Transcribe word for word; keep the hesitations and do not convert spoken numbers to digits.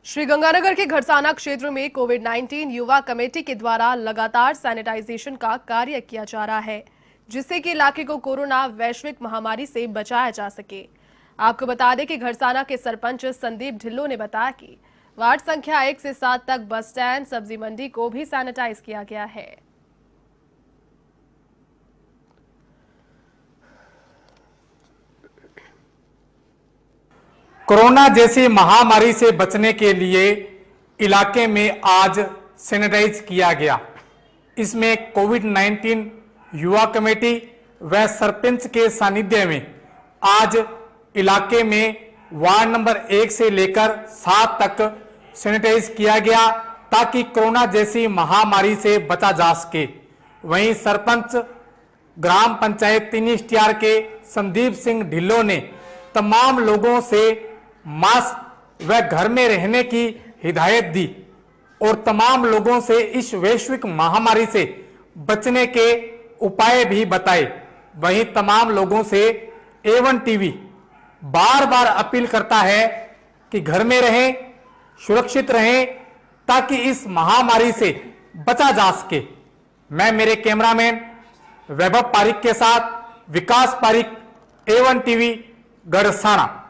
श्रीगंगानगर के घरसाना क्षेत्र में कोविड नाइन्टीन युवा कमेटी के द्वारा लगातार सैनिटाइजेशन का कार्य किया जा रहा है, जिससे कि इलाके को कोरोना वैश्विक महामारी से बचाया जा सके। आपको बता दें कि घरसाना के सरपंच संदीप ढिल्लों ने बताया कि वार्ड संख्या एक से सात तक बस स्टैंड, सब्जी मंडी को भी सैनिटाइज किया गया है। कोरोना जैसी महामारी से बचने के लिए इलाके में आज सैनिटाइज किया गया। इसमें कोविड नाइन्टीन युवा कमेटी व सरपंच के सानिध्य में आज इलाके में वार्ड नंबर एक से लेकर सात तक सैनिटाइज किया गया, ताकि कोरोना जैसी महामारी से बचा जा सके। वहीं सरपंच ग्राम पंचायत तीन इश्तियार के संदीप सिंह ढिल्लों ने तमाम लोगों से मास्क व घर में रहने की हिदायत दी और तमाम लोगों से इस वैश्विक महामारी से बचने के उपाय भी बताए। वहीं तमाम लोगों से ए वन टीवी बार बार अपील करता है कि घर में रहें, सुरक्षित रहें, ताकि इस महामारी से बचा जा सके। मैं मेरे कैमरामैन वैभव पारिक के साथ Vikas Pareek, A one TV, Garhsana.